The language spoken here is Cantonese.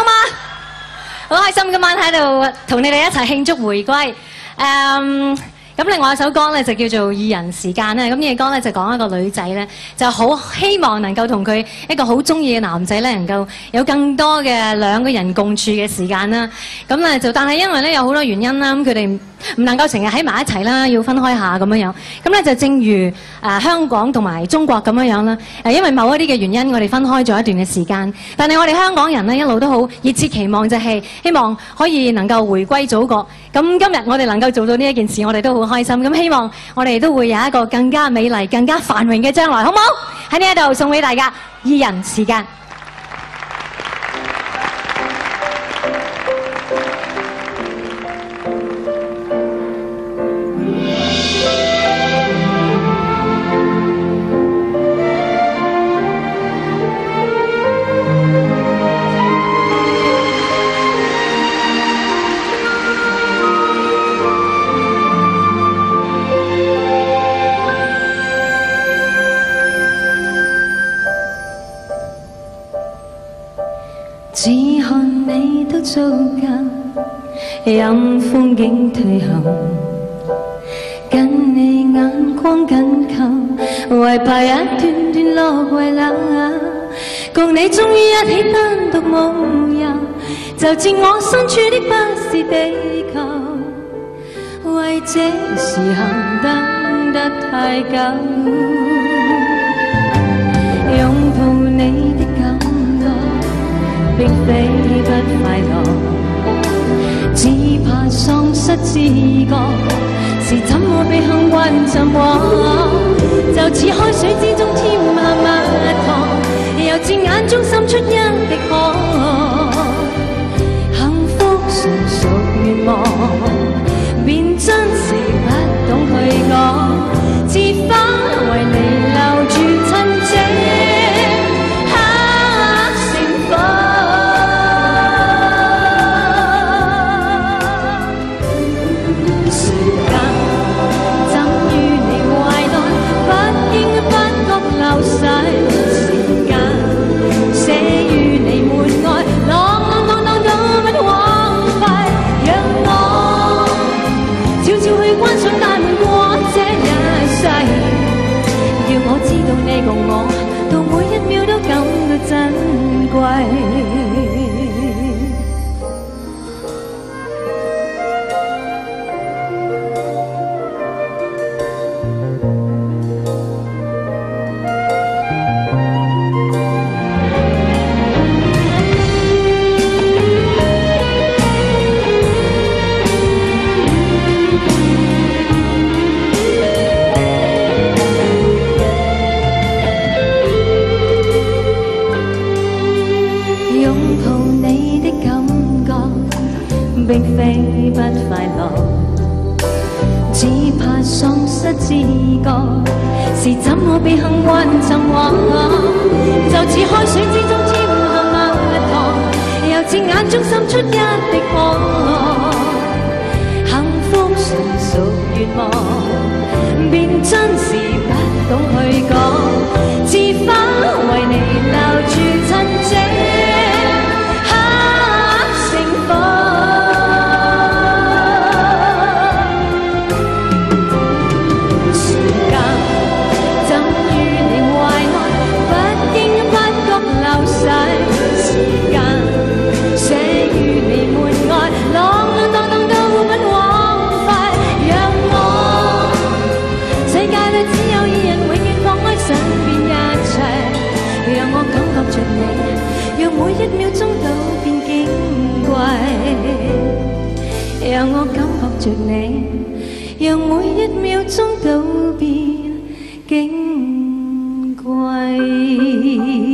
嗎？好開心今晚喺度同你哋一齊慶祝回歸。咁另外一首歌咧就叫做《二人時間》咧，咁呢個歌咧就講一個女仔咧，就好希望能夠同佢一個好中意嘅男仔咧，能夠有更多嘅兩個人共處嘅時間啦。咁咧就但係因為咧有好多原因啦，咁佢哋唔能夠成日喺埋一齊啦，要分開下咁樣樣。咁咧就正如香港同埋中國咁樣樣啦。因為某一啲嘅原因，我哋分開咗一段嘅時間。但係我哋香港人咧一路都好熱切期望，就係希望可以能夠回歸祖國。咁今日我哋能夠做到呢一件事，我哋都好開心。咁希望我哋都會有一個更加美麗、更加繁榮嘅將來，好唔好？喺呢一度送俾大家《二人時間》。 只看你都足夠，任風景退後，跟你眼光緊扣，為怕一段段落遺留，共你終於一起單獨夢遊，就似我身處的不是地球，為這時候等得太久，擁抱你的感覺並非不快樂，只怕喪失知覺，是怎麼被幸運沉沒，就似海水之中添下蜜糖，又似眼中滲出一滴汗，幸福純屬願望，便真是不懂去講，自反為你留住親情。你共我到每一秒都感到珍貴。並非不快樂，只怕喪失知覺，是怎麼被幸運沉沒，就似海水之中添下蜜糖，又似眼中滲出一滴汗，幸福純屬願望，便真是不懂去講，自反為你留住親情。每一秒鐘都變矜貴，讓我感覺着你，讓每一秒鐘都變矜貴。